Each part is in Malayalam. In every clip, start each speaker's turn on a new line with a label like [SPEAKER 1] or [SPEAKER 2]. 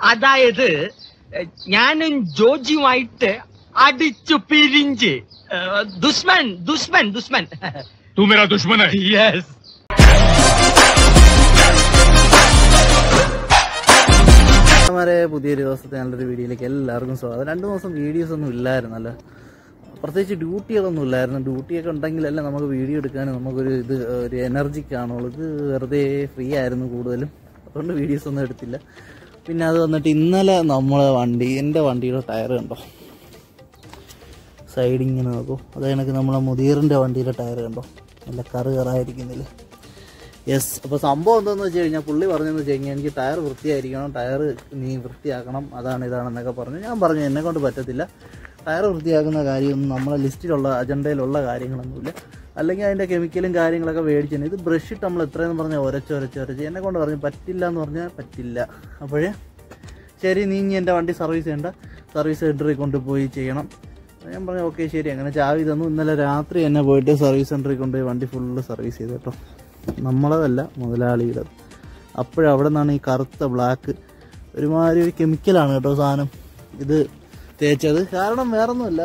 [SPEAKER 1] അതായത് ഞാനും ജോജിയുമായിട്ട് അടിച്ചു പിരിഞ്ച് ദുഷ്മൻ ദുഷ്മൻ ദുഷ്മൻ
[SPEAKER 2] तू मेरा दुश्मन है।
[SPEAKER 1] യെസ്.
[SPEAKER 3] പുതിയൊരു ദിവസത്തെ നല്ലൊരു വീഡിയോയിലേക്ക് എല്ലാവർക്കും സ്വാഗതം. 2 ദിവസം വീഡിയോസ് ഒന്നും ഇല്ലായിരുന്നല്ലോ, പ്രത്യേകിച്ച് ഡ്യൂട്ടികളൊന്നും ഇല്ലായിരുന്നു. ഡ്യൂട്ടിയൊക്കെ ഉണ്ടെങ്കിലല്ലേ നമുക്ക് വീഡിയോ എടുക്കാനും നമുക്കൊരു ഒരു എനർജി കാണുള്ളൂ. ഇത് വെറുതെ ഫ്രീ ആയിരുന്നു കൂടുതലും, അതുകൊണ്ട് വീഡിയോസ് ഒന്നും എടുത്തില്ല. പിന്നെ അത് വന്നിട്ട് ഇന്നലെ നമ്മളെ എൻ്റെ വണ്ടിയുടെ ടയർ കണ്ടോ, സൈഡിങ്ങനെ നോക്കൂ. അത് കണക്ക് നമ്മളെ മുദീറിൻ്റെ വണ്ടിയുടെ ടയർ കണ്ടോ, നല്ല കറായിരിക്കുന്നില്ല. യെസ്. അപ്പോൾ സംഭവം എന്താണെന്ന് വെച്ച് കഴിഞ്ഞാൽ പുള്ളി പറഞ്ഞതെന്ന് വെച്ച് കഴിഞ്ഞാൽ എനിക്ക് ടയർ വൃത്തിയായിരിക്കണം, ടയർ നീ വൃത്തിയാക്കണം, ഇതാണെന്നൊക്കെ പറഞ്ഞു. ഞാൻ പറഞ്ഞു എന്നെ കൊണ്ട് പറ്റത്തില്ല, ടയർ വൃത്തിയാക്കുന്ന കാര്യമൊന്നും നമ്മളെ ലിസ്റ്റിലുള്ള അജണ്ടയിലുള്ള കാര്യങ്ങളൊന്നുമില്ല. അല്ലെങ്കിൽ അതിൻ്റെ കെമിക്കലും കാര്യങ്ങളൊക്കെ മേടിച്ചു. ഇത് ബ്രഷ് ഇട്ട് നമ്മൾ എത്രയെന്ന് പറഞ്ഞാൽ ഒരച്ച് എന്നെ കൊണ്ട് പറഞ്ഞു പറ്റില്ല എന്ന് പറഞ്ഞാൽ പറ്റില്ല. അപ്പോഴേ ശരി, നീ ഇനി എൻ്റെ വണ്ടി സർവീസ് ചെയ്യേണ്ട, സർവീസ് സെൻറ്ററിൽ കൊണ്ടുപോയി ചെയ്യണം. ഞാൻ പറഞ്ഞു ഓക്കെ ശരി. അങ്ങനെ ചാവി തന്നു. ഇന്നലെ രാത്രി എന്നെ പോയിട്ട് സർവീസ് സെൻറ്ററിൽ കൊണ്ടുപോയി വണ്ടി ഫുള്ള് സർവീസ് ചെയ്തു കേട്ടോ. നമ്മളതല്ല, മുതലാളിയുടെ. അപ്പോഴവിടെ നിന്നാണ് ഈ കറുത്ത ബ്ലാക്ക് ഒരുമാതിരി ഒരു കെമിക്കലാണ് കേട്ടോ സാധനം ഇത് തേച്ചത്. കാരണം വേറൊന്നുമില്ല,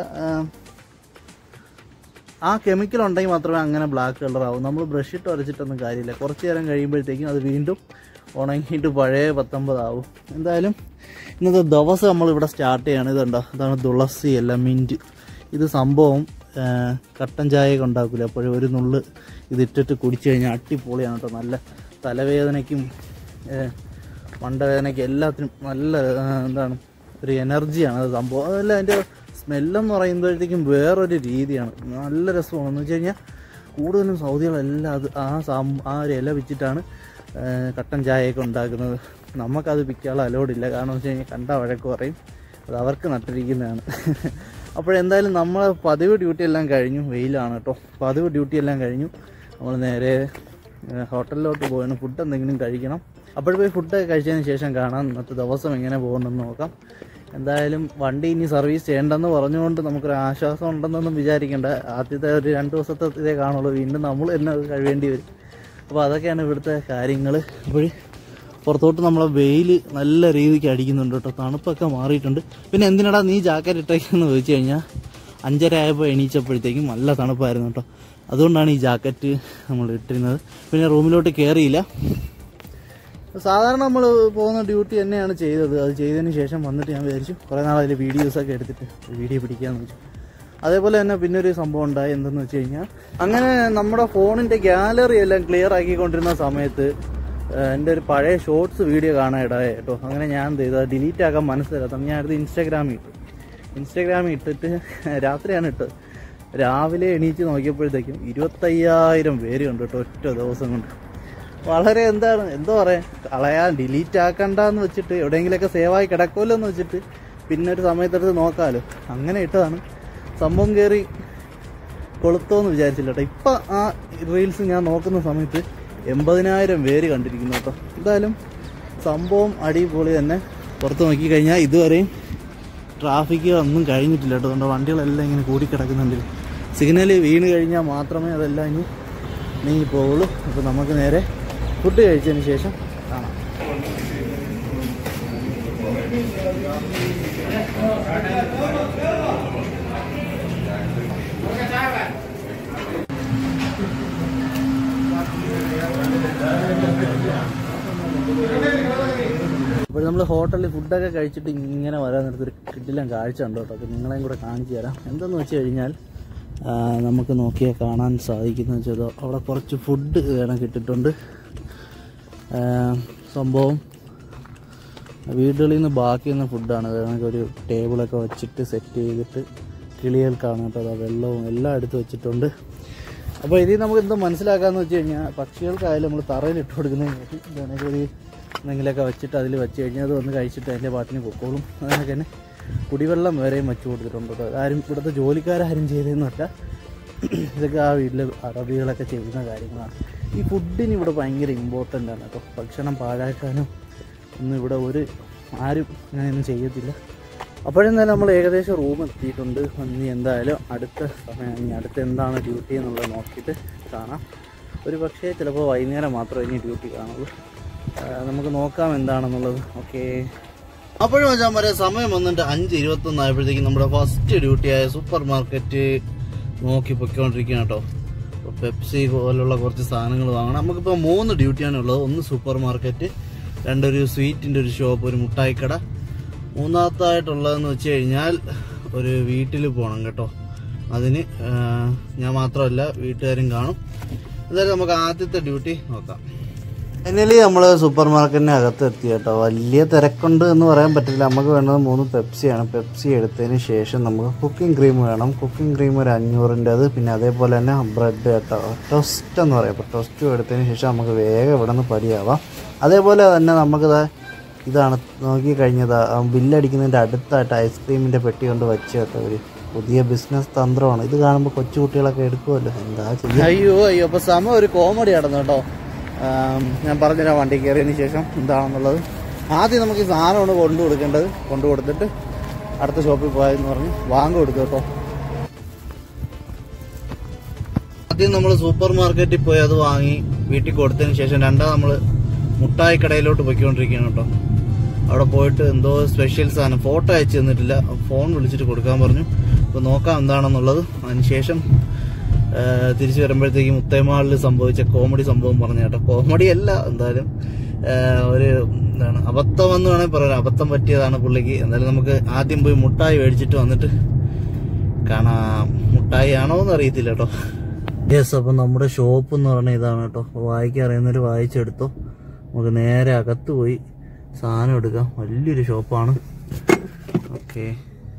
[SPEAKER 3] ആ കെമിക്കൽ ഉണ്ടെങ്കിൽ മാത്രമേ അങ്ങനെ ബ്ലാക്ക് കളറാവും. നമ്മൾ ബ്രഷ് ഇട്ട് വരച്ചിട്ടൊന്നും കാര്യമില്ല. കുറച്ച് നേരം കഴിയുമ്പോഴത്തേക്കും അത് വീണ്ടും ഉണങ്ങിയിട്ട് പഴയ 19 ആവും. എന്തായാലും ഇന്നത്തെ ദിവസം നമ്മളിവിടെ സ്റ്റാർട്ട് ചെയ്യാണ്. ഇതുണ്ടോ, ഇതാണ് തുളസി അല്ല മിൻറ്റ്. ഇത് സംഭവം കട്ടൻ ചായയൊക്കെ ഉണ്ടാക്കില്ല, അപ്പോഴും ഒരു നുള്ള് ഇതിട്ടിട്ട് കുടിച്ചു കഴിഞ്ഞാൽ അടിപൊളിയാണ് കേട്ടോ. നല്ല തലവേദനയ്ക്കും മണ്ടവേദനയ്ക്കും എല്ലാത്തിനും നല്ല എന്താണ് ഒരു എനർജിയാണ് അത് സംഭവം. അതല്ല അതിൻ്റെ സ്മെല്ലെന്ന് പറയുമ്പോഴത്തേക്കും വേറൊരു രീതിയാണ്, നല്ല രസമാണ്. എന്ന് വെച്ച് കഴിഞ്ഞാൽ കൂടുതലും സൗദികളെല്ലാം അത് ആ ഒരു ഇല വെച്ചിട്ടാണ് കട്ടൻ ചായയൊക്കെ ഉണ്ടാക്കുന്നത്. നമുക്കത് പിക്കാനുള്ള അലോഡില്ല, കാരണം എന്ന് വെച്ച് കഴിഞ്ഞാൽ കണ്ട വഴക്ക് പറയും, അത് അവർക്ക് നട്ടിരിക്കുന്നതാണ്. അപ്പോഴെന്തായാലും നമ്മൾ പതിവ് ഡ്യൂട്ടി എല്ലാം കഴിഞ്ഞു. വെയിലാണ് കേട്ടോ. പതിവ് ഡ്യൂട്ടി എല്ലാം കഴിഞ്ഞു. നമ്മൾ നേരെ ഹോട്ടലിലോട്ട് പോയാണ്, ഫുഡ് എന്തെങ്കിലും കഴിക്കണം. അപ്പോൾ പോയി ഫുഡൊക്കെ കഴിച്ചതിന് ശേഷം കാണാം ഇന്നത്തെ ദിവസം എങ്ങനെ പോകുന്നുണ്ടെന്ന് നോക്കാം. എന്തായാലും വണ്ടി ഇനി സർവീസ് ചെയ്യേണ്ടെന്ന് പറഞ്ഞുകൊണ്ട് നമുക്കൊരു ആശ്വാസം ഉണ്ടെന്നൊന്നും വിചാരിക്കേണ്ട. ആദ്യത്തെ ഒരു 2 ദിവസത്തെ ഇതേ കാണുള്ളൂ, വീണ്ടും നമ്മൾ തന്നെ അത് കഴിവേണ്ടി വരും. അപ്പോൾ അതൊക്കെയാണ് ഇവിടുത്തെ കാര്യങ്ങൾ. അപ്പോൾ പുറത്തോട്ട് നമ്മളെ വെയിൽ നല്ല രീതിക്ക് അടിക്കുന്നുണ്ട് കേട്ടോ, തണുപ്പൊക്കെ മാറിയിട്ടുണ്ട്. പിന്നെ എന്തിനാടാ നീ ജാക്കറ്റ് ഇട്ടേക്കെന്ന് ചോദിച്ചു കഴിഞ്ഞാൽ 5:30 ആയപ്പോൾ എണീച്ചപ്പോഴത്തേക്കും നല്ല തണുപ്പായിരുന്നു കേട്ടോ, അതുകൊണ്ടാണ് ഈ ജാക്കറ്റ് നമ്മൾ ഇട്ടിരുന്നത്. പിന്നെ റൂമിലോട്ട് കയറിയില്ല. സാധാരണ നമ്മൾ പോകുന്ന ഡ്യൂട്ടി തന്നെയാണ് ചെയ്തത്. അത് ചെയ്തതിന് ശേഷം വന്നിട്ട് ഞാൻ വിചാരിച്ചു കുറേ നാൾ അതിൽ വീഡിയോസൊക്കെ എടുത്തിട്ട് വീഡിയോ പിടിക്കാമെന്ന് വെച്ചു. അതേപോലെ തന്നെ പിന്നെ ഒരു സംഭവം ഉണ്ടായി. എന്തെന്ന് വെച്ച് കഴിഞ്ഞാൽ അങ്ങനെ നമ്മുടെ ഫോണിൻ്റെ ഗാലറി എല്ലാം ക്ലിയർ ആക്കിക്കൊണ്ടിരുന്ന സമയത്ത് എൻ്റെ ഒരു പഴയ ഷോർട്സ് വീഡിയോ കാണാൻ ഇടയായി കേട്ടോ. അങ്ങനെ ഞാൻ എന്ത് ചെയ്തു, ഡിലീറ്റ് ആക്കാൻ മനസ്സിലാക്കാം. ഞാൻ അടുത്ത് ഇൻസ്റ്റാഗ്രാമിൽ ഇട്ടിട്ട് രാത്രിയാണ് ഇട്ടത്. രാവിലെ എണീച്ച് നോക്കിയപ്പോഴത്തേക്കും 25,000 പേര് കണ്ടു കേട്ടോ ഒറ്റ ദിവസം കൊണ്ട്. വളരെ എന്തോ പറയാൻ, കളയാൻ ഡിലീറ്റ് ആക്കണ്ടെന്ന് വെച്ചിട്ട് എവിടെയെങ്കിലുമൊക്കെ സേവായി കിടക്കുമല്ലോ എന്ന് വെച്ചിട്ട് പിന്നെ ഒരു സമയത്തെടുത്ത് നോക്കാമല്ലോ, അങ്ങനെ ഇട്ടതാണ്. സംഭവം കയറി കൊളുത്തോന്ന് വിചാരിച്ചില്ല കേട്ടോ. ഇപ്പം ആ റീൽസ് ഞാൻ നോക്കുന്ന സമയത്ത് 80,000 പേര് കണ്ടിരിക്കുന്നു കേട്ടോ. എന്തായാലും സംഭവം അടിപൊളി തന്നെ. പുറത്ത് നോക്കിക്കഴിഞ്ഞാൽ ഇതുവരെയും ട്രാഫിക് ഒന്നും കഴിഞ്ഞിട്ടില്ല കേട്ടോ. അതുകൊണ്ട് വണ്ടികളെല്ലാം ഇങ്ങനെ കൂടിക്കിടക്കുന്നുണ്ട്. സിഗ്നൽ വീണ് കഴിഞ്ഞാൽ മാത്രമേ അതെല്ലാം ഇനി നീങ്ങി പോവുള്ളൂ. അപ്പോൾ നമുക്ക് നേരെ ഫുഡ് കഴിച്ചതിന് ശേഷം കാണാം. അപ്പോൾ നമ്മൾ ഹോട്ടലിൽ ഫുഡൊക്കെ കഴിച്ചിട്ട് ഇങ്ങനെ വരാൻ നേരത്തൊരു കിടിലൻ കാഴ്ച ഉണ്ട് കേട്ടോ. അപ്പോൾ നിങ്ങളെയും കൂടെ കാണിച്ചു തരാം. എന്തെന്ന് വെച്ച് കഴിഞ്ഞാൽ നമുക്ക് നോക്കിയാൽ കാണാൻ സാധിക്കുന്ന വെച്ചാൽ അവിടെ കുറച്ച് ഫുഡ് കിട്ടിയിട്ടുണ്ട്. സംഭവം വീടുകളിൽ നിന്ന് ബാക്കി വന്ന ഫുഡാണ്. ഒരു ടേബിളൊക്കെ വെച്ചിട്ട് സെറ്റ് ചെയ്തിട്ട് കിളികൾക്കാണ് കേട്ടോ. വെള്ളവും എല്ലാം എടുത്ത് വെച്ചിട്ടുണ്ട്. അപ്പോൾ ഇതിൽ നമുക്ക് എന്തോ മനസ്സിലാക്കാമെന്ന് വെച്ച് കഴിഞ്ഞാൽ പക്ഷികൾക്കായാലും നമ്മൾ തറയിൽ ഇട്ട് കൊടുക്കുന്നതിന് ഇതാണെങ്കിൽ ഒരു എന്തെങ്കിലുമൊക്കെ വെച്ചിട്ട് അതിൽ വെച്ച് കഴിഞ്ഞാൽ അത് വന്ന് കഴിച്ചിട്ട് അതിൻ്റെ പാട്ടിന് പൊക്കോളും. അതിനൊക്കെ തന്നെ കുടിവെള്ളം വരെയും വെച്ച് കൊടുത്തിട്ടുണ്ട് കേട്ടോ. ആരും ഇവിടുത്തെ ജോലിക്കാരും ചെയ്തതെന്നല്ല, ഇതൊക്കെ ആ വീട്ടിൽ അറബികളൊക്കെ ചെയ്യുന്ന കാര്യങ്ങളാണ്. ഈ ഫുഡിന് ഇവിടെ ഭയങ്കര ഇമ്പോർട്ടൻ്റ് ആണ് കേട്ടോ. ഭക്ഷണം പാഴാക്കാനും ഒന്നും ഇവിടെ ആരും അങ്ങനെയൊന്നും ചെയ്യത്തില്ല. അപ്പോഴെന്തായാലും നമ്മൾ ഏകദേശം റൂം എത്തിയിട്ടുണ്ട്. ഇനി എന്തായാലും അടുത്ത സമയം ഇനി അടുത്ത് എന്താണ് ഡ്യൂട്ടി എന്നുള്ളത് നോക്കിയിട്ട് കാണാം. ഒരു പക്ഷേ ചിലപ്പോൾ വൈകുന്നേരം മാത്രമേ ഇനി ഡ്യൂട്ടി കാണുള്ളൂ. നമുക്ക് നോക്കാം എന്താണെന്നുള്ളത്. ഓക്കേ. അപ്പോഴും വെച്ചാൽ വരെ സമയം വന്നിട്ട് 5:21 ആയപ്പോഴത്തേക്കും നമ്മുടെ ഫസ്റ്റ് ഡ്യൂട്ടിയായ സൂപ്പർ മാർക്കറ്റ് നോക്കി പൊയ്ക്കൊണ്ടിരിക്കുകയാണ് കേട്ടോ. പെപ്സി പോലുള്ള കുറച്ച് സാധനങ്ങൾ വാങ്ങണം. നമുക്കിപ്പോൾ 3 ഡ്യൂട്ടിയാണ് ഉള്ളത്. ഒന്ന് സൂപ്പർ മാർക്കറ്റ്, 2 ഒരു സ്വീറ്റിൻ്റെ ഒരു ഷോപ്പ്, ഒരു മുട്ടായിക്കട, മൂന്നാമത്തായിട്ടുള്ളതെന്ന് വെച്ച് കഴിഞ്ഞാൽ ഒരു വീട്ടിൽ പോകണം കേട്ടോ. അതിന് ഞാൻ മാത്രമല്ല വീട്ടുകാരും കാണും. എന്തായാലും നമുക്ക് ആദ്യത്തെ ഡ്യൂട്ടി നോക്കാം. ഫൈനലി നമ്മൾ സൂപ്പർ മാർക്കറ്റിന് അകത്ത് എത്തി കേട്ടോ. വലിയ തിരക്കുണ്ട് എന്ന് പറയാൻ പറ്റില്ല. നമുക്ക് വേണ്ടത് 3 പെപ്സിയാണ്. പെപ്സി എടുത്തതിന് ശേഷം നമുക്ക് കുക്കിംഗ് ക്രീം വേണം. കുക്കിംഗ് ക്രീം ഒരു 500-ൻ്റെത്, പിന്നെ അതേപോലെ തന്നെ ബ്രെഡ് കേട്ടോ, ടോസ്റ്റ് എന്ന് പറയും. അപ്പോൾ ടോസ്റ്റും എടുത്തതിന് ശേഷം നമുക്ക് വേഗം ഇവിടെ നിന്ന് പടിയാവാം. അതേപോലെ തന്നെ നമുക്കിത് ഇതാണ് നോക്കിക്കഴിഞ്ഞത്, ബില്ലടിക്കുന്നതിൻ്റെ അടുത്തായിട്ട് ഐസ്ക്രീമിൻ്റെ പെട്ടി കൊണ്ട് വെച്ച് കേട്ടോ. ഒരു പുതിയ ബിസിനസ് തന്ത്രമാണ്. ഇത് കാണുമ്പോൾ കൊച്ചു കുട്ടികളൊക്കെ എടുക്കുമല്ലോ, എന്താ ചെയ്യുക. അയ്യോ അപ്പോൾ സമയം ഒരു കോമഡി നടന്നു കേട്ടോ. ഞാൻ പറഞ്ഞുതരാം വണ്ടി കയറിയതിന് ശേഷം എന്താണെന്നുള്ളത്. ആദ്യം നമുക്ക് ഈ സാധനമാണ് കൊണ്ടു കൊടുക്കേണ്ടത്. കൊണ്ടു കൊടുത്തിട്ട് അടുത്ത ഷോപ്പിൽ പോയെന്ന് പറഞ്ഞ് വാങ്ങി കൊടുത്തു കേട്ടോ. ആദ്യം നമ്മൾ സൂപ്പർ മാർക്കറ്റിൽ പോയി അത് വാങ്ങി വീട്ടിൽ കൊടുത്തതിന് ശേഷം രണ്ടാം നമ്മൾ മുട്ടായി കടയിലോട്ട് പോയിക്കൊണ്ടിരിക്കുകയാണ് കേട്ടോ. അവിടെ പോയിട്ട് എന്തോ സ്പെഷ്യൽ സാധനം ഫോട്ടോ അയച്ചു തന്നിട്ടില്ല, ഫോൺ വിളിച്ചിട്ട് കൊടുക്കാൻ പറഞ്ഞു. അപ്പോൾ നോക്കാം എന്താണെന്നുള്ളത്. അതിനുശേഷം തിരിച്ചു വരുമ്പോഴത്തേക്കും മുത്തൈമാളിൽ സംഭവിച്ച കോമഡി സംഭവം പറഞ്ഞു കേട്ടോ. കോമഡി അല്ല, എന്തായാലും ഒരു എന്താണ് അബദ്ധം എന്ന് വേണമെങ്കിൽ പറയാം. അബദ്ധം പറ്റിയതാണ് പുള്ളിക്ക്. എന്തായാലും നമുക്ക് ആദ്യം പോയി മുട്ടായി മേടിച്ചിട്ട് വന്നിട്ട് കാണാം. മുട്ടായി ആണോ എന്ന് അറിയത്തില്ല കേട്ടോ. യെസ്, അപ്പം നമ്മുടെ ഷോപ്പ് എന്ന് പറഞ്ഞാൽ ഇതാണ് കേട്ടോ. വായിക്കാൻ അറിയുന്നവർ വായിച്ചെടുത്തോ. നമുക്ക് നേരെ അകത്ത് പോയി സാധനം എടുക്കാം. വലിയൊരു ഷോപ്പാണ്. ഓക്കെ,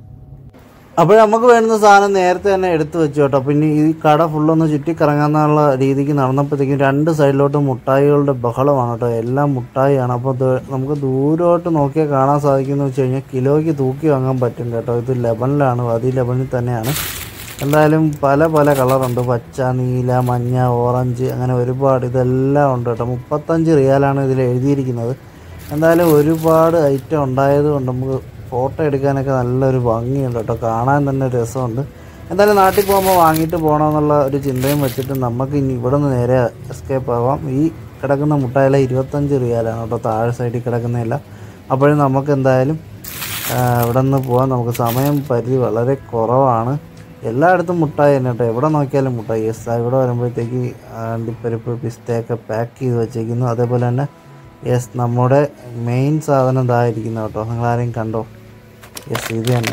[SPEAKER 3] അപ്പോൾ നമുക്ക് വേണ്ടുന്ന സാധനം നേരത്തെ തന്നെ എടുത്തു വെച്ചു കേട്ടോ. പിന്നെ ഈ കട ഫുള്ളൊന്ന് ചുറ്റിക്കറങ്ങാന്നുള്ള രീതിക്ക് നടന്നപ്പോഴത്തേക്കും 2 സൈഡിലോട്ട് മുട്ടായികളുടെ ബഹളമാണ് കേട്ടോ. എല്ലാം മുട്ടായിയാണ്. അപ്പോൾ നമുക്ക് ദൂരോട്ട് നോക്കിയാൽ കാണാൻ സാധിക്കുന്നത് വെച്ച് കഴിഞ്ഞാൽ കിലോയ്ക്ക് തൂക്കി വാങ്ങാൻ പറ്റും കേട്ടോ. ഇത് ലെബനിലാണ്, അതി ലെബനിൽ തന്നെയാണ്. എന്തായാലും പല പല കളറുണ്ട്, പച്ച, നീല, മഞ്ഞ, ഓറഞ്ച്, അങ്ങനെ ഒരുപാട്. ഇതെല്ലാം ഉണ്ട് കേട്ടോ. 35 റിയാലാണ് ഇതിൽ എഴുതിയിരിക്കുന്നത്. എന്തായാലും ഒരുപാട് ഐറ്റം ഉണ്ടായത് കൊണ്ട് നമുക്ക് ഫോട്ടോ എടുക്കാനൊക്കെ നല്ലൊരു ഭംഗിയുണ്ട് കേട്ടോ. കാണാൻ തന്നെ രസമുണ്ട്. എന്തായാലും നാട്ടിൽ പോകുമ്പോൾ വാങ്ങിയിട്ട് പോകണമെന്നുള്ള ഒരു ചിന്തയും വെച്ചിട്ട് നമുക്ക് ഇനി ഇവിടെ നിന്ന് നേരെ എസ്കേപ്പ് ആവാം. ഈ കിടക്കുന്ന മുട്ടായില 25 റിയാലാണ് കേട്ടോ, താഴെ സൈഡിൽ കിടക്കുന്നതല്ല. അപ്പോഴും നമുക്ക് എന്തായാലും ഇവിടെ നിന്ന് പോകാൻ നമുക്ക് സമയം പരിധി വളരെ കുറവാണ്. എല്ലായിടത്തും മുട്ടായി തന്നെ കേട്ടോ, എവിടെ നോക്കിയാലും മുട്ടായി. യെസ്, ഇവിടെ വരുമ്പോഴത്തേക്ക് അണ്ടിപ്പരിപ്പ്, പിസ്തയൊക്കെ പാക്ക് ചെയ്ത് വെച്ചേക്കുന്നു. അതേപോലെ തന്നെ യെസ്, നമ്മുടെ മെയിൻ സാധനം ഇതായിരിക്കുന്നു കേട്ടോ. നിങ്ങളാരെയും കണ്ടോ? യെസ്, ഇത് തന്നെ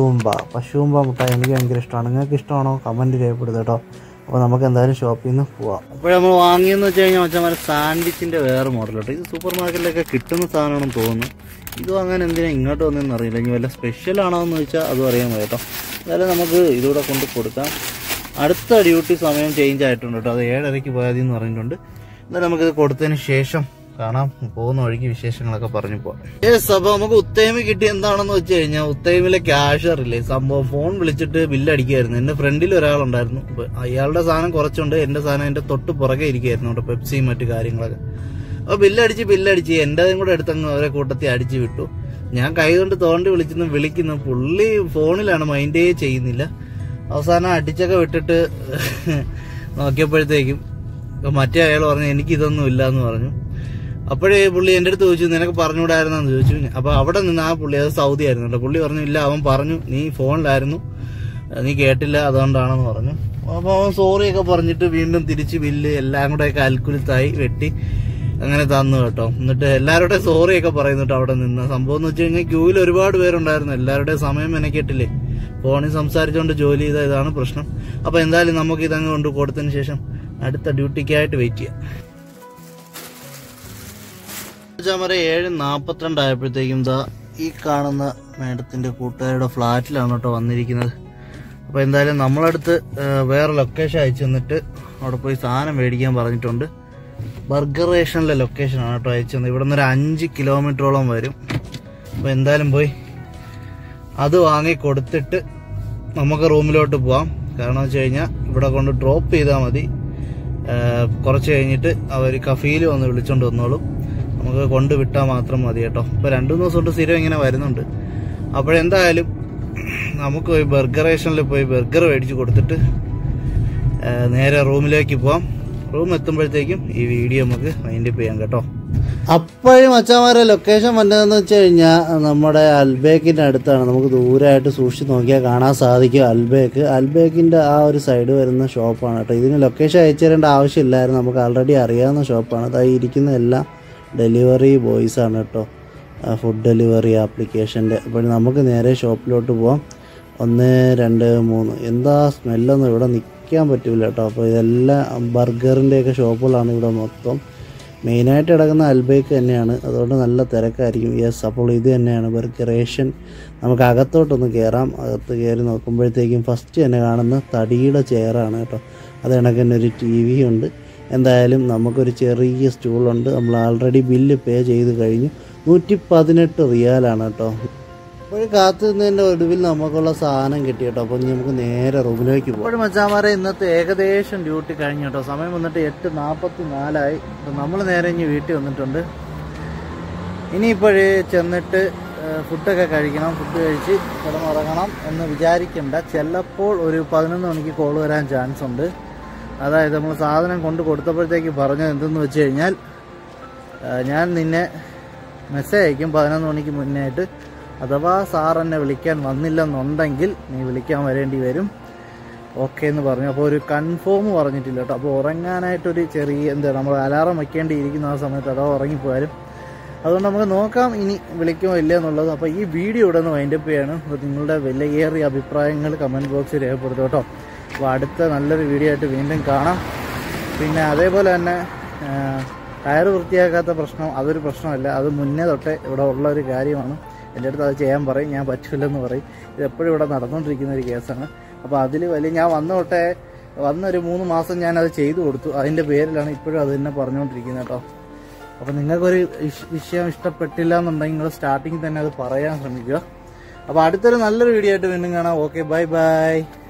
[SPEAKER 3] പശുവുമ്പ മുട്ടായി. എനിക്ക് ഭയങ്കര ഇഷ്ടമാണ്. നിങ്ങൾക്ക് ഇഷ്ടമാണോ? കമൻറ്റ് രേഖപ്പെടുത്തുക കേട്ടോ. അപ്പോൾ നമുക്ക് എന്തായാലും ഷോപ്പിൽ നിന്ന് പോവാം. അപ്പോൾ നമ്മൾ വാങ്ങിയെന്ന് വെച്ച് കഴിഞ്ഞാൽ മച്ചാൽ സാൻഡ്വിച്ചിൻ്റെ വേറെ മോഡൽ കേട്ടോ. ഇത് സൂപ്പർ മാർക്കറ്റിലൊക്കെ കിട്ടുന്ന സാധനമാണെന്ന് തോന്നുന്നു. ഇത് വാങ്ങാൻ എന്തിനാണ് ഇങ്ങോട്ട് വന്നതെന്ന് അറിയില്ല. ഇനി വല്ല സ്പെഷ്യലാണോ എന്ന് ചോദിച്ചാൽ അതും അറിയാൻ വയ്യ കേട്ടോ. എന്തായാലും നമുക്ക് ഇതുകൂടെ കൊണ്ട് കൊടുക്കാം. അടുത്ത ഡ്യൂട്ടി സമയം ചേഞ്ച് ആയിട്ടുണ്ട് കേട്ടോ. അത് 7:30 പോയാൽ എന്ന് പറഞ്ഞിട്ടുണ്ട്. എന്തായാലും നമുക്കിത് കൊടുത്തതിന് ശേഷം കാണാം. പോകുന്ന വഴിക്ക് വിശേഷങ്ങളൊക്കെ പറഞ്ഞു പോവാം. യെസ്, അപ്പോൾ നമുക്ക് ഉത്തൈമി കിട്ടി. എന്താണെന്ന് വെച്ച് കഴിഞ്ഞാൽ ഉത്തൈമിലെ ക്യാഷർ ഇല്ലേ സംഭവം, ഫോൺ വിളിച്ചിട്ട് ബില്ലടിക്കുമായിരുന്നു. എൻ്റെ ഫ്രണ്ടിൽ ഒരാളുണ്ടായിരുന്നു. അയാളുടെ സാധനം കുറച്ചുണ്ട്, എൻ്റെ സാധനം എൻ്റെ തൊട്ട് പുറകെ ഇരിക്കുമായിരുന്നു കേട്ടോ, പെപ്സിയും മറ്റു കാര്യങ്ങളൊക്കെ. അപ്പോൾ ബില്ലടിച്ച് എൻ്റെതും കൂടെ എടുത്തങ്ങ് അവരെ കൂട്ടത്തിൽ അടിച്ചു വിട്ടു. ഞാൻ കൈ കൊണ്ട് തോണ്ടി വിളിക്കുന്നു. പുള്ളി ഫോണിലാണ്, മൈൻഡേ ചെയ്യുന്നില്ല. അവസാനം അടിച്ചൊക്കെ വിട്ടിട്ട് നോക്കിയപ്പോഴത്തേക്കും മറ്റേ അയാൾ പറഞ്ഞു എനിക്കിതൊന്നും ഇല്ല എന്ന് പറഞ്ഞു. അപ്പോഴേ പുള്ളി എൻ്റെ അടുത്ത് ചോദിച്ചു നിനക്ക് പറഞ്ഞുകൂടായിരുന്നെന്ന് ചോദിച്ചു. അപ്പോൾ അവിടെ നിന്ന് ആ പുള്ളി, അത് സൗദി ആയിരുന്നു കേട്ടോ, പുള്ളി പറഞ്ഞു ഇല്ല അവൻ പറഞ്ഞു നീ ഫോണിലായിരുന്നു, നീ കേട്ടില്ല അതുകൊണ്ടാണെന്ന് പറഞ്ഞു. അപ്പോൾ അവൻ സോറിയൊക്കെ പറഞ്ഞിട്ട് വീണ്ടും തിരിച്ച് ബില്ല് എല്ലാം കൂടെ കാൽക്കുലേറ്റായി വെട്ടി അങ്ങനെ തന്നു കേട്ടോ. എന്നിട്ട് എല്ലാവരുടെയും സോറിയൊക്കെ പറയുന്നു കേട്ടോ. അവിടെ നിന്ന് സംഭവം എന്ന് വെച്ച് കഴിഞ്ഞാൽ ക്യൂവിൽ ഒരുപാട് പേരുണ്ടായിരുന്നു. എല്ലാവരുടെയും സമയം മെനക്കെട്ടില്ലേ, ഫോണിൽ സംസാരിച്ചുകൊണ്ട് ജോലി ചെയ്താൽ ഇതാണ് പ്രശ്നം. അപ്പോൾ എന്തായാലും നമുക്ക് ഇതങ്ങ് കൊണ്ട് കൊടുത്തതിന് ശേഷം അടുത്ത ഡ്യൂട്ടിക്കായിട്ട് വെയിറ്റ് ചെയ്യാം. 7:42 ആയപ്പോഴത്തേക്കും ഈ കാണുന്ന മേഡത്തിൻ്റെ കൂട്ടുകാരുടെ ഫ്ലാറ്റിലാണ് കേട്ടോ വന്നിരിക്കുന്നത്. അപ്പോൾ എന്തായാലും നമ്മളടുത്ത് വേറെ ലൊക്കേഷൻ അയച്ചു തന്നിട്ട് അവിടെ പോയി സാധനം മേടിക്കാൻ പറഞ്ഞിട്ടുണ്ട്. ബർഗർ റേഷനിലെ ലൊക്കേഷനാണ് കേട്ടോ അയച്ചു തന്നത്. ഇവിടെ നിന്ന് ഒരു 5 കിലോമീറ്ററോളം വരും. അപ്പോൾ എന്തായാലും പോയി അത് വാങ്ങി കൊടുത്തിട്ട് നമുക്ക് റൂമിലോട്ട് പോവാം. കാരണം വെച്ച് കഴിഞ്ഞാൽ ഇവിടെ കൊണ്ട് ഡ്രോപ്പ് ചെയ്താൽ മതി. കുറച്ച് കഴിഞ്ഞിട്ട് അവർ കഫീൽ വന്ന് വിളിച്ചോണ്ട് വന്നോളും. നമുക്ക് കൊണ്ടുവിട്ടാൽ മാത്രം മതി കേട്ടോ. ഇപ്പോൾ 2-3 ദിവസം കൊണ്ട് സ്ഥിരം ഇങ്ങനെ വരുന്നുണ്ട്. അപ്പോഴെന്തായാലും നമുക്ക് പോയി ബർഗർ റേഷനിൽ പോയി ബർഗർ മേടിച്ച് കൊടുത്തിട്ട് നേരെ റൂമിലേക്ക് പോവാം. റൂം എത്തുമ്പോഴത്തേക്കും ഈ വീഡിയോ നമുക്ക് വൈൻഡപ്പ് ചെയ്യാം കേട്ടോ. അപ്പോഴും അച്ഛന്മാരെ ലൊക്കേഷൻ വന്നതെന്ന് വെച്ച് കഴിഞ്ഞാൽ നമ്മുടെ അൽബേക്കിൻ്റെ അടുത്താണ്. നമുക്ക് ദൂരമായിട്ട് സൂക്ഷിച്ച് നോക്കിയാൽ കാണാൻ സാധിക്കും അൽബേക്കിൻ്റെ ആ ഒരു സൈഡ് വരുന്ന ഷോപ്പാണ് കേട്ടോ. ഇതിന് ലൊക്കേഷൻ അയച്ചു തരേണ്ട ആവശ്യമില്ലായിരുന്നു, നമുക്ക് ആൾറെഡി അറിയാവുന്ന ഷോപ്പാണ്. അതായത് ഇരിക്കുന്ന എല്ലാം ഡെലിവറി ബോയ്സാണ് കേട്ടോ, ഫുഡ് ഡെലിവറി ആപ്ലിക്കേഷൻ്റെ. അപ്പോൾ നമുക്ക് നേരെ ഷോപ്പിലോട്ട് പോവാം. 1 2 3 എന്താ സ്മെല്ലൊന്നും ഇവിടെ നിൽക്കാൻ പറ്റില്ല കേട്ടോ. അപ്പോൾ ഇതെല്ലാം ബർഗറിൻ്റെയൊക്കെ ഷോപ്പുകളാണ് ഇവിടെ മൊത്തം. മെയിനായിട്ട് കിടക്കുന്ന അൽബേക്ക് തന്നെയാണ്, അതുകൊണ്ട് നല്ല തിരക്കായിരിക്കും. യെസ്, അപ്പോൾ ഇത് തന്നെയാണ് ബർഗറേഷൻ. നമുക്ക് അകത്തോട്ടൊന്ന് കയറാം. അകത്ത് കയറി നോക്കുമ്പോഴത്തേക്കും ഫസ്റ്റ് തന്നെ കാണുന്ന തടിയുടെ ചെയറാണ് കേട്ടോ. അത് കണക്ക് തന്നെ ഒരു TV ഉണ്ട്. എന്തായാലും നമുക്കൊരു ചെറിയ സ്റ്റൂളുണ്ട്. നമ്മൾ ആൾറെഡി ബില്ല് പേ ചെയ്ത് കഴിഞ്ഞു. 118 റിയാലാണ് കേട്ടോ. അപ്പോൾ കാത്തു നിന്നതിൻ്റെ ഒടുവിൽ നമുക്കുള്ള സാധനം കിട്ടി കേട്ടോ. അപ്പോൾ നമുക്ക് നേരെ റൂമിലേക്ക് പോകും. അപ്പോഴും മച്ചാമാരെ ഇന്നത്തെ ഏകദേശം ഡ്യൂട്ടി കഴിഞ്ഞു കേട്ടോ. സമയം വന്നിട്ട് 8:44 അപ്പോൾ നമ്മൾ നേരെ ഇനി വീട്ടിൽ വന്നിട്ടുണ്ട്. ഇനിയിപ്പോഴേ ചെന്നിട്ട് ഫുഡൊക്കെ കഴിക്കണം. ഫുഡ് കഴിച്ച് കിടന്നുറങ്ങണം എന്ന് വിചാരിക്കേണ്ട. ചിലപ്പോൾ ഒരു 11 മണിക്ക് കോൾ വരാൻ ചാൻസ് ഉണ്ട്. അതായത് നമ്മൾ സാധനം കൊണ്ട് കൊടുത്തപ്പോഴത്തേക്ക് പറഞ്ഞത് എന്തെന്ന് വെച്ച് കഴിഞ്ഞാൽ, ഞാൻ നിന്നെ മെസ്സേജ് അയക്കും 11 മണിക്ക് മുന്നേ ആയിട്ട്. അഥവാ സാർ എന്നെ വിളിക്കാൻ വന്നില്ലെന്നുണ്ടെങ്കിൽ നീ വിളിക്കാൻ വരേണ്ടി വരും, ഓക്കെ എന്ന് പറഞ്ഞു. അപ്പോൾ ഒരു കൺഫേം പറഞ്ഞിട്ടില്ല കേട്ടോ. അപ്പോൾ ഉറങ്ങാനായിട്ടൊരു ചെറിയ നമ്മൾ അലാറം വയ്ക്കേണ്ടിയിരിക്കുന്ന ആ സമയത്ത് അഥവാ ഉറങ്ങിപ്പോയാലും. അതുകൊണ്ട് നമുക്ക് നോക്കാം ഇനി വിളിക്കുമോ ഇല്ല എന്നുള്ളത്. അപ്പോൾ ഈ വീഡിയോ ഇവിടെ നിന്ന് വൈൻഡപ്പ് ചെയ്യാണ്. അപ്പോൾ നിങ്ങളുടെ വിലയേറിയ അഭിപ്രായങ്ങൾ കമൻറ്റ് ബോക്സിൽ രേഖപ്പെടുത്തും കേട്ടോ. അപ്പോൾ അടുത്ത നല്ലൊരു വീഡിയോ ആയിട്ട് വീണ്ടും കാണാം. പിന്നെ അതേപോലെ തന്നെ ടയർ വൃത്തിയാക്കാത്ത പ്രശ്നം അതൊരു പ്രശ്നമല്ല, അത് മുന്നേ തൊട്ടേ ഇവിടെ ഉള്ള ഒരു കാര്യമാണ്. എൻ്റെ അടുത്ത് അത് ചെയ്യാൻ പറയും, ഞാൻ പറ്റില്ലെന്ന് പറയും. ഇതെപ്പോഴും ഇവിടെ നടന്നുകൊണ്ടിരിക്കുന്ന ഒരു കേസാണ്. അപ്പോൾ അതിൽ വലിയ ഞാൻ വന്നൊരു 3 മാസം ഞാനത് ചെയ്തു കൊടുത്തു. അതിൻ്റെ പേരിലാണ് ഇപ്പോഴും അത് തന്നെ പറഞ്ഞുകൊണ്ടിരിക്കുന്നത് കേട്ടോ. അപ്പോൾ നിങ്ങൾക്കൊരു വിഷയം ഇഷ്ടപ്പെട്ടില്ല എന്നുണ്ടെങ്കിൽ നിങ്ങൾ സ്റ്റാർട്ടിങ്ങിൽ തന്നെ അത് പറയാൻ ശ്രമിക്കുക. അപ്പോൾ അടുത്തൊരു നല്ലൊരു വീഡിയോ ആയിട്ട് വീണ്ടും കാണാം. Okay, bye by.